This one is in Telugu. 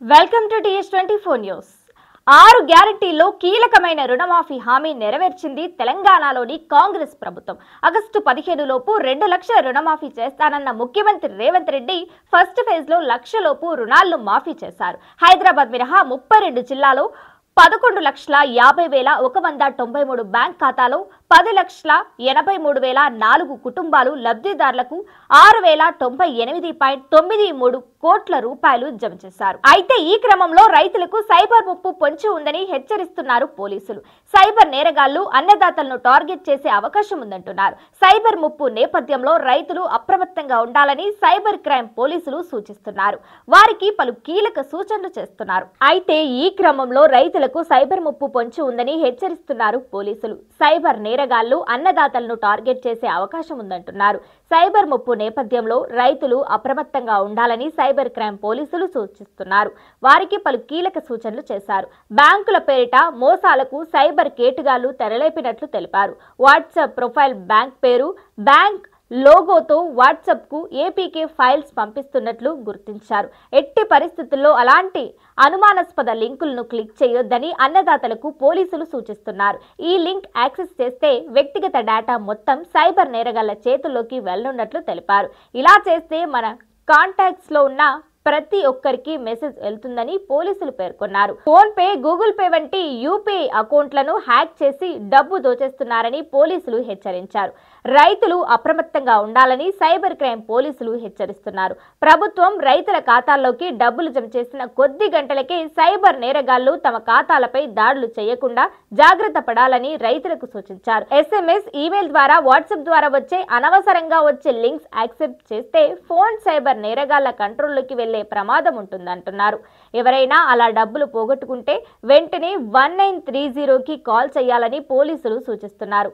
Welcome to TH24 news. 6 గ్యారెంటీల్లో కీలకమైన రుణమాఫీ హామీ నెరవేర్చింది తెలంగాణలోని కాంగ్రెస్ ప్రభుత్వం. ఆగస్టు 15 లోపు 2 లక్షల రుణమాఫీ చేస్తానన్న ముఖ్యమంత్రి రేవంత్ రెడ్డి ఫస్ట్ ఫేజ్ లో 1 లక్ష లోపు రుణాలను మాఫీ చేశారు. హైదరాబాద్ మినహా 32 జిల్లాలో 11,50,193 బ్యాంక్ ఖాతాలో 10,83,004 కుటుంబాలు లబ్ధిదారులకు 6,098.93 కోట్ల రూపాయలు జమ చేశారు. అయితే ఈ క్రమంలో రైతులకు సైబర్ ముప్పు పొంచి ఉందని హెచ్చరిస్తున్నారు పోలీసులు. సైబర్ నేరగాళ్లు అన్నదాతలను టార్గెట్ చేసే అవకాశం ఉందంటున్నారు. సైబర్ ముప్పు నేపథ్యంలో రైతులు అప్రమత్తంగా ఉండాలని సైబర్ క్రైమ్ పోలీసులు సూచిస్తున్నారు. వారికి పలు కీలక సూచనలు చేస్తున్నారు. అయితే ఈ క్రమంలో రైతులకు సైబర్ ముప్పు పొంచి ఉందని హెచ్చరిస్తున్నారు పోలీసులు. సైబర్ నేరగాళ్లు అన్నదాతలను టార్గెట్ చేసే అవకాశం ఉందంటున్నారు. సైబర్ ముప్పు నేపథ్యంలో రైతులు అప్రమత్తంగా ఉండాలని సైబర్ క్రైమ్ పోలీసులు సూచిస్తున్నారు. వారికి పలు కీలక సూచనలు చేశారు. బ్యాంకుల పేరిట మోసాలకు సైబర్ కేటుగాళ్లు తెరలేపినట్లు తెలిపారు. వాట్సాప్ ప్రొఫైల్ బ్యాంక్ పేరు, బ్యాంక్ లోగోతో వాట్సాప్ కు ఏపీకే ఫైల్స్ పంపిస్తున్నట్లు గుర్తించారు. ఎట్టి పరిస్థితుల్లో అలాంటి అనుమానాస్పద లింకులను క్లిక్ చేయొద్దని అన్నదాతలకు పోలీసులు సూచిస్తున్నారు. ఈ లింక్ యాక్సెస్ చేస్తే వ్యక్తిగత డేటా మొత్తం సైబర్ నేరగాళ్ల చేతుల్లోకి వెళ్లనున్నట్లు తెలిపారు. ఇలా చేస్తే మన కాంటాక్ట్స్ లో ఉన్న ప్రతి ఒక్కరికి మెసేజ్ వెళ్తుందని పోలీసులు పేర్కొన్నారు. ఫోన్ పే, గూగుల్ పే వంటి యూపీఐ అకౌంట్లను హ్యాక్ చేసి డబ్బు దోచేస్తున్నారని పోలీసులు హెచ్చరించారు. రైతులు అప్రమత్తంగా ఉండాలని సైబర్ క్రైమ్ పోలీసులు హెచ్చరిస్తున్నారు. ప్రభుత్వం రైతుల ఖాతాల్లోకి డబ్బులు జమ చేసిన కొద్ది గంటలకే సైబర్ నేరగాళ్లు తమ ఖాతాలపై దాడులు చేయకుండా జాగ్రత్త పడాలని రైతులకు సూచించారు. SMS, ఈమెయిల్ ద్వారా, వాట్సాప్ ద్వారా వచ్చే అనవసరంగా వచ్చే లింక్స్ యాక్సెప్ట్ చేస్తే ఫోన్ సైబర్ నేరగాళ్ల కంట్రోల్లోకి వెళ్లే ప్రమాదం ఉంటుందంటున్నారు. ఎవరైనా అలా డబ్బులు పోగొట్టుకుంటే వెంటనే 1930కి కాల్ చేయాలని పోలీసులు సూచిస్తున్నారు.